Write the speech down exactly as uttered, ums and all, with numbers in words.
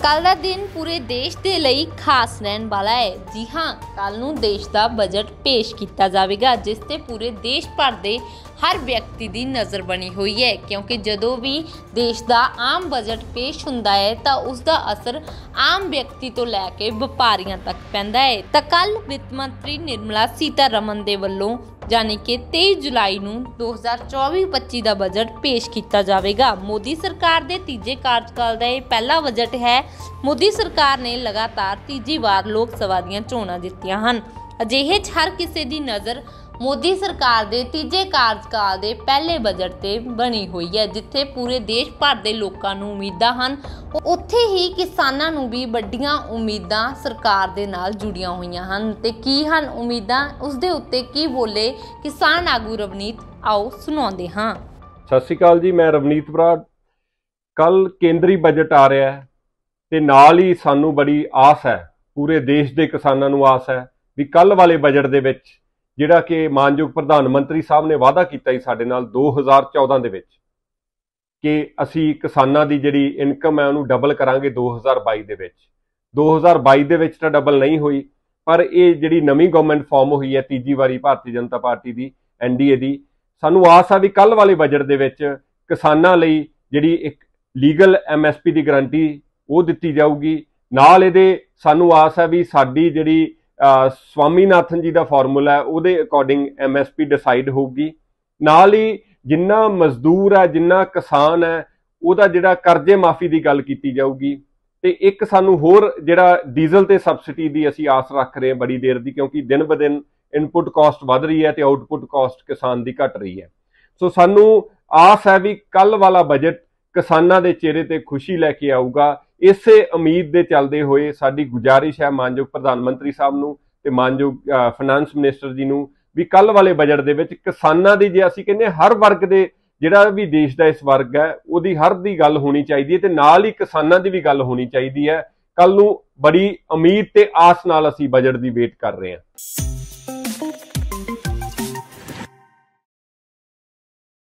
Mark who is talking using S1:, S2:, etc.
S1: कल का दिन पूरे देश के लिए खास रहने वाला है। जी हाँ, कल नूं देश का बजट पेश किया जाएगा, जिस ते पूरे देश भर के हर व्यक्ति की नज़र बनी हुई है, क्योंकि जदों भी देश का आम बजट पेश हुंदा है तो उसका असर आम व्यक्ति तो लैके व्यापारियों तक पैंदा है। तो कल वित्त मंत्री निर्मला सीतारमन दे वल्लों यानी कि तेईस जुलाई नूं दो हज़ार चौबी पच्ची का बजट पेश किया जाएगा। मोदी सरकार के तीजे कार्यकाल का यह पहला बजट है। मोदी सरकार ने लगातार तीजी बार लोक सभा दीआं चोणां जित्तियां हन। अजिहे च हर किसी की नज़र मोदी सरकार के तीजे कार्यकाल के पहले बजट से बनी हुई है, जिथे पूरे देश भर के लोगों को उम्मीदां हन, उत्थे ही किसानां नूं भी वड्डियां उम्मीदां सरकार दे नाल जुड़ियां होईयां हन। ते की हन उम्मीदां, उस दे उत्ते की बोले किसान आगू रवनीत, आओ सुणाउंदे हां।
S2: सत श्री अकाल जी, मैं रवनीत बराड़। कल केंद्री बजट आ रहा है ते नाल ही सानू बड़ी आस है, पूरे देश के किसानां नूं आस है भी कल वाले बजट दे विच जिहड़ा कि मानयोग प्रधानमंत्री साहब ने वादा किया साडे नाल दो हज़ार चौदह दे विच कि असी किसानां दी जिहड़ी इनकम है उहनूं डबल करांगे दो हज़ार बाई दे विच। दो हज़ार बाई दे विच तां डबल नहीं हुई, पर ये जिहड़ी नवीं गवर्नमेंट फॉर्म हुई है तीजी वारी भारतीय जनता पार्टी दी एन डी ए दी, सानूं आस आ भी कल वाले बजट दे विच किसानां लई जिहड़ी एक लीगल एम एस पी दी गारंटी वो दित्ती जाऊगी। नाल इहदे सानूं आस है भी साडी जिहड़ी स्वामीनाथन जी का फॉर्मूला है उहदे according M S P decide होगी। नाल ही जिन्ना मजदूर है जिन्ना किसान है उहदा जिहड़ा करजे माफ़ी की गल की जाऊगी। ते एक सानू होर जिहड़ा डीजल ते सबसिडी की असी आस रख रहे हैं बड़ी देर की, क्योंकि दिन ब दिन इनपुट कॉस्ट वध रही है तो आउटपुट कॉस्ट किसान की घट रही है। सो सानू आस है भी कल वाला बजट किसानां दे चेहरे ते खुशी लैके आऊगा। इसे उम्मीद दे चलदे होए साडी गुजारिश है मानयोग प्रधानमंत्री साहब नूं ते मानयोग फाइनेंस मिनिस्टर जी नूं भी कल वाले बजट दे विच किसानां दी जे असीं कहने हर वर्ग दे जिहड़ा भी देश दा इस वर्ग है उहदी हर दी गल होनी चाहिदी है ते नाल ही किसानां दी भी गल होनी चाहिदी है। कल नूं बड़ी उम्मीद ते आस नाल असीं बजट दी वेट कर रहे हैं।